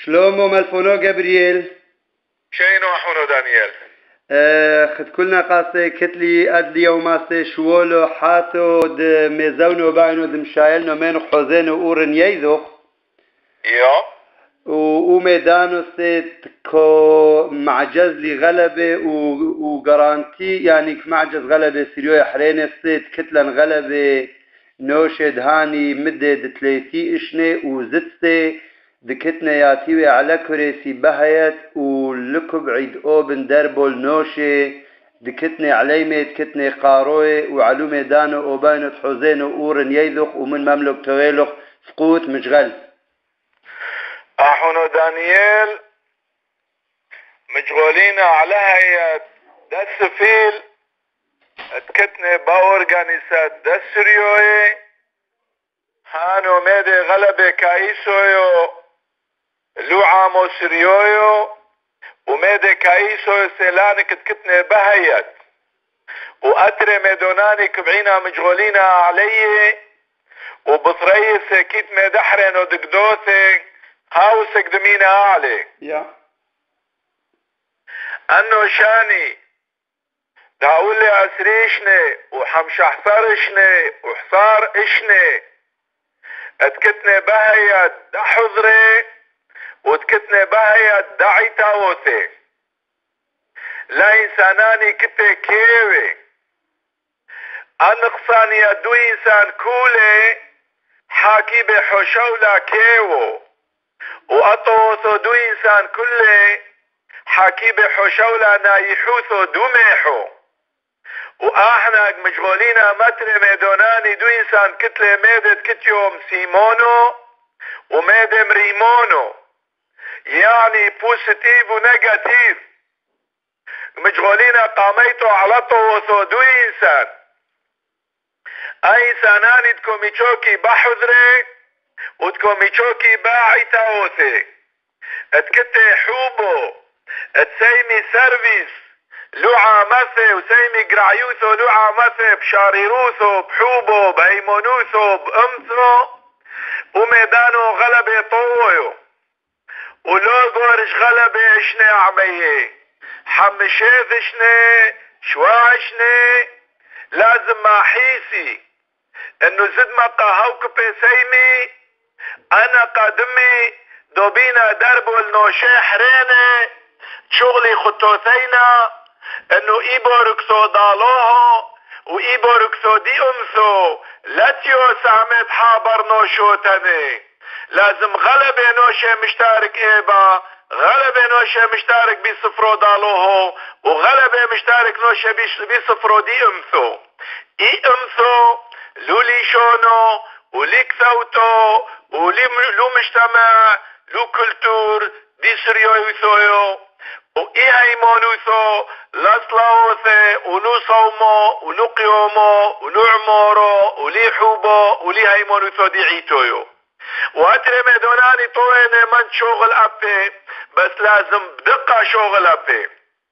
شلومو ملفونو جابرييل. شينو حونو دانيال. خد كلنا قاسي كتلي أدلي وماسي شوولو حاتو ميزونو باينو مشايلنو مينو حوزينو أورن ييذوخ. يا. وميدانو سيت كو معجز لي غلبة وجارانتي يعني معجز غلبة سيريو حرينة سيت كتلن غلبة نوشد هاني مدد 30 إشنة وزتسي دكتنا ياتيوي على كرسي بهيت ولكب عيد اوبن دربول نوشي دكتنا عليمة كتنا قاروي وعلو ميدانو اوبانو حوزينو اورن ييذخ ومن مملك تويلخ سقوط مشغل احونو دانيال مشغولين على هيئة دس فيل اتكتنا باورغانيسات دس ريوي هانو ميدي غلبة كايسويو لوعامو سريويو وميدي كايسو سيلانك تكتني بهيت واتري ميدوناني كبعينا مشغولينا علي وبطري سكيت ميدحرن ودقدوثي هاوسك دمينا علي انو شاني داولي اسريشني وحمشحصرشني وحصار اشني اتكتني بهيت دحضري وتكتني بهيت دعي تاوثي لا انساناني كتي كيوي انقصاني ادو انسان كولي حاكي بحشولا كيوو واطوثو دو انسان كلي حاكي بحشولا نايحوثو دوميحو واحنا مشغولين متر ميدوناني دو انسان كتلي ميدت كتيوم سيمونو وميدم ريمونو يعني بوزيتيف ونيجاتيف مشغولين قاميتو على طوثو دو انسان اي انساناني تكوميشوكي بحذري وتكوميشوكي باعي تاوثي اتكتي حوبو اتسيمي سيرفيس لوعا مثي وسيمي قرعيوثو لوعا مثي بشاريروثو بحوبو بهيمونوثو بامثو وميدانو غلبي طويو ولو قورش غلبة اشني عميه حمشيث اشني شوا اشني لازم ما حيسي انو زد ما قاهوك بسيمي انا قادمي دوبينا دربو النوشي حريني شغلي خطوثينا انو ايبوركسو دالوهو وايبوركسو دي امثو لاتيو سامت حابر نوشوتني لازم غلبة نوشة مشترك ايبا غلبة نوشة مشترك بصفرو دالوهو وغلبة مشترك نوشة بصفرو دي امثو اي امثو لولي شونو وليك ثوتو لو مجتمع لو كلتور دي سريو يثويو وإي هيمونوثو لاسلاوثي ولو صومو ولو قيومو ولو عمورو ولي حوبو ولي هيمونوثو دي عيتويو واتري ميدوناني طويني من شغل ابي بس لازم بدقة شغل ابي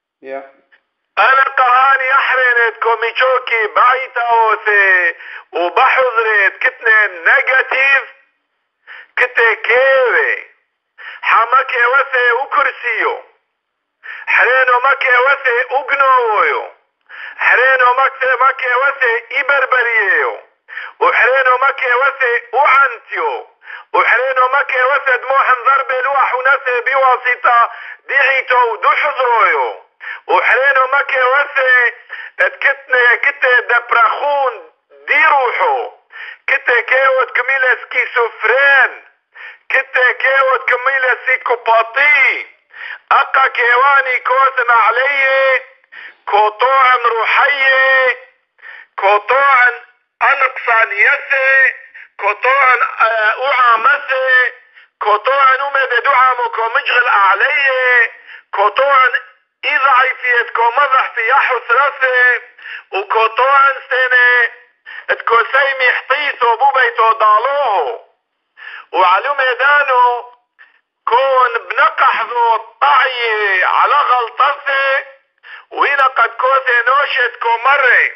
انا قهاني احرنت كوميشوكي بايتاوثي وبحضرت كتني نيجاتيف كتي كيوي حمكي وثي وكرسيو حرينو مكي وثي وقنوويو حرينو مكي وثي إبربريو وحرينو مكي وثي وعنتيو وحرينو مكي وثي دموح ضرب لوح ونثي بواسطة ديعيتو دو حضرويو وحرينو مكي وثي اتكتني كتي دبرخون دي روحو كتي كيوت كميلة سكيسوفرين كتي كيوت كميلة سيكوباتي اقا كيواني كوثن علي كوطوعن روحي كوطوعن انقصان يثي كوطوعن اوعامثي كوطوعن امد دعامو كومجغل علي كوطوعن اذا عيفيت كومضح في يحو ثلاثي وكوطوعن سنة اتكوسيمي حطيثو بوبيتو ضالوه وعلو ميدانو كون بنقحذو الطعي على غلطثي وين قد كوثي نوشت كومري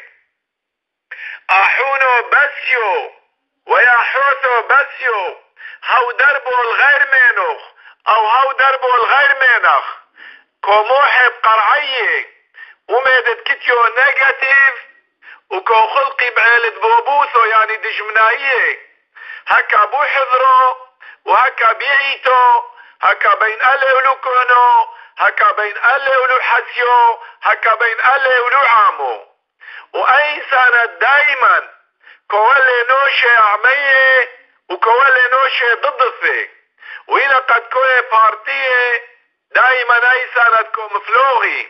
احونو بسيو ويا حوثو بسيو هاو دربو الغير منوخ او هاو دربو الغير منخ كوموحب قرعيه ومدد كتيو نيجاتيف وكو خلقي بعيلة بوبوثو يعني دجمناية هكا بو حذرو وهكا بيعيتو هكا بين ألي ولو كونو هكا بين ألي ولو حسيو هكا بين ألي ولو عامو وأي سنة دايما كوالي نوشي عمية وكوالي نوشي ضدفي وإلا قد كوي بارتية دايما أي سنة كو مفلوغي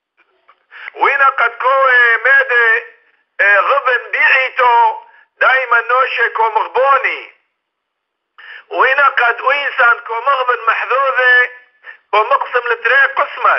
وإلا قد كوي ميدي غبن بيعيتو دايما نوشي كو مغبوني وإنا قد وإنسان كو مغبن محذوذة كو مقسم لتريق قسمت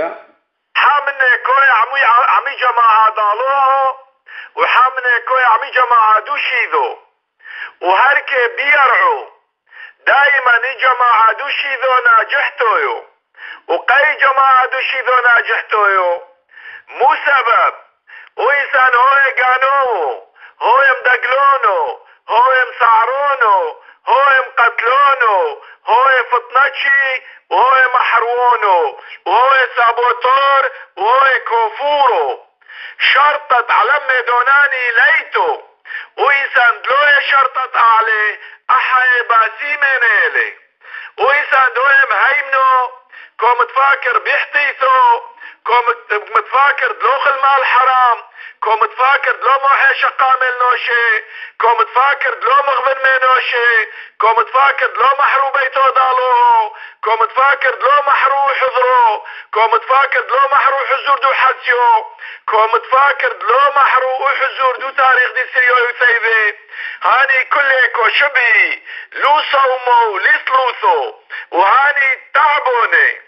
حامنا كوي عمي جماعة دالوه وحامنا كوي عمي جماعة دوشيذو وهركي بيرعو دايما جماعة دوشيذو ناجحتويو وقاي جماعة دوشيذو ناجحتويو مو سبب وإنسان هوي قانوه هوي مدقلونه هوي مسعرونه هوي مقتلونه هوي فطنشي وهوي محرونه وهوي سابوتور وهوي كوفورو شرطت على دوناني ليتو وإنسان دلوية شرطت عليه أحي باسي منيلي وإنسان دوية مهيمنو كو متفاكر بيحتيثو كو متفاكر دلوخ المال حرام كو متفاكر دلو موحي شقامل نوشي كو متفاكر دلو مغبن منوشي كو متفاكر دلو محرو بيتو دالوه كو متفاكر دلو محرو حضرو كو متفاكر دلو محرو حزور دو حسيو كو متفاكر دلو محرو حزور دو تاريخ دي سريو يسيبي هاني كله كو شبي لو صومو ليس لوثو وهاني تعبوني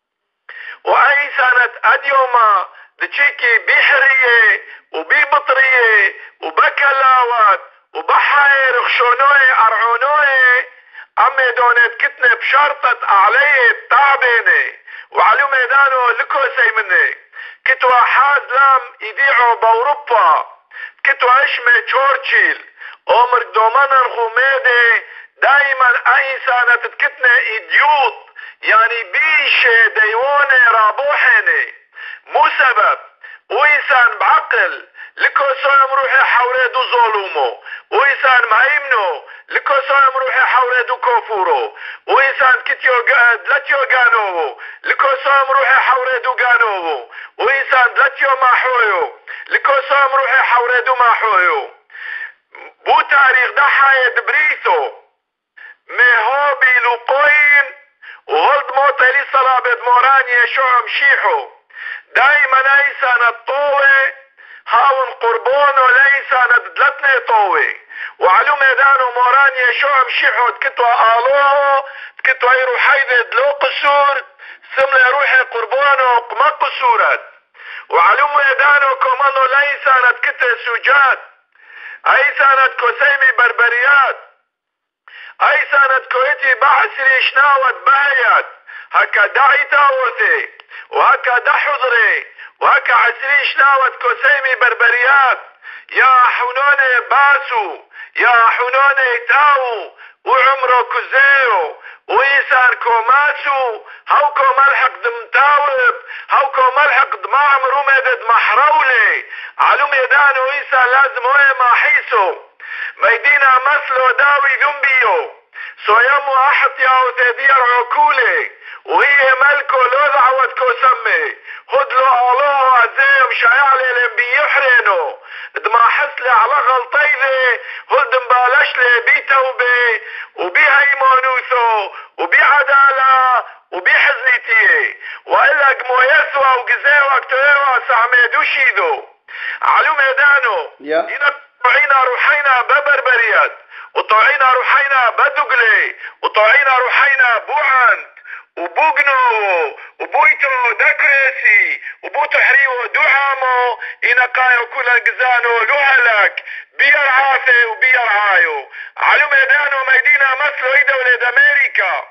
وأي سنة أديوما دشيكي بحرية وببطرية وبكلاوات وبحاير خشونوي أرعونوي أمي دونت كتنة بشرطت عليه تعبيني وعلو ميدانو لكو سيمني كتوا حازلام يبيعوا بأوروبا كتوا اشمي تشورتشيل عمر دومانا الخميدي دايما أي سنة تكتنة إديوط يعني بيش ديواني رابوحيني مو سبب وإنسان بعقل لكو سوام روحي حوريدو ظلومو وإنسان مهيمنو لكو سوام روحي حوريدو كوفورو وإنسان كتيو دلتيو قانوو لكو سوام روحي حوريدو قانوو وإنسان دلتيو ماحويو لكو سوام روحي حوريدو ماحويو بو تاريخ ضحايا دبريثو مهوبي لقوين وهلد موتا لي صلابة موران يشوع مشيحو دايما ايسان الطوي هاون قربونو ليسان دلتني طوي وعلو ميدانو موران يشوع مشيحو تكتوا آلوه تكتوا ايرو حيدة دلو قصور سملي روحي قربونو قما قصورات وعلو ميدانو كومانو ليسان تكتوا سوجات ايسان كوسيمي بربريات اي سنة كويتي بعسري شناوت بهيات هكا دعي تاوثي وهكا دحضري وهكا عسري شناوت كوسيمي بربريات يا حنوني باسو يا حنوني تاو وعمرو كزيو ويسان كوماسو هوكو ملحق دمتاوب هوكو ملحق دما عمرو مدد محرولي علو ميدان ويسان لازم هوي ما حيسو ميدينا مسلو داوي ذنبيو سويمو احط ياو تدير عكولي وهي ملكو لو دعوتكو سمي هدلو الله عزيم شايعلي لنبي يحرينو دما حسلي على غلطيذي هد مبالشلي بي توبي وبي هيمونوثو وبي عدالة وبي حزنيتي وإلك مو يسوى وقزيوك تويوى سعميدو شيدو علو ميدانو طوعينا روحينا ببربريات وطوعينا روحينا بدقلي وطوعينا روحينا بوعند وبوغنو وبويتو دكريسي وبوتو حريو دوحامو إنقايو كل القزانو لوهلك بيرعاثي وبيرعايو علو ميدانو ميدينا مثلو اي دولة امريكا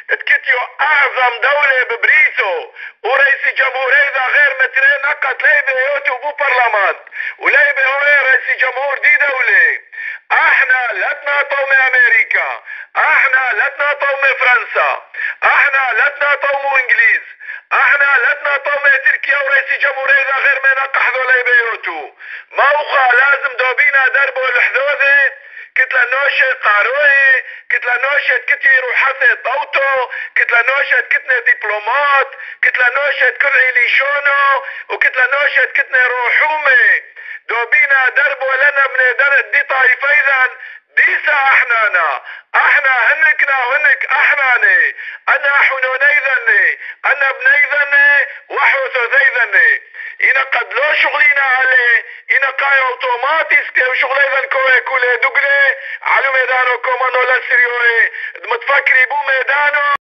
تكتيو اعظم دولة ببريتو ورئيس جمهورية غير مترين نقط ليبه يوتو بو برلمان وليبه هو رئيس جمهور دي دولة. احنا لا تناطوا من امريكا، احنا لا تناطوا من فرنسا، احنا لا تناطوا من انجليز، احنا لا تناطوا من تركيا ورئيس جمهورية غير ما نقح ليبه يوتو. موقع لازم دوبينا دربو الحدوثة كتلة نوشة قاروي كتلة نوشة كتير وحسي طوتو كتلة نوشة كتنة دبلومات كتلة نوشة كرعي ليشونو وكتلة نوشة كتنة روحومي دوبينا دربو لنا من دي طائفة إذن ديسا احنا هنكنا هنك احناني انا حنونيذني انا بنيذني وحوثو ذيذني إنا قد لو شغلينا عليه إنا قاي أوتوماتيسكي وشغليذن كوي كولي دقلي على ميدانو كومانو لسريوري متفكري بو ميدانو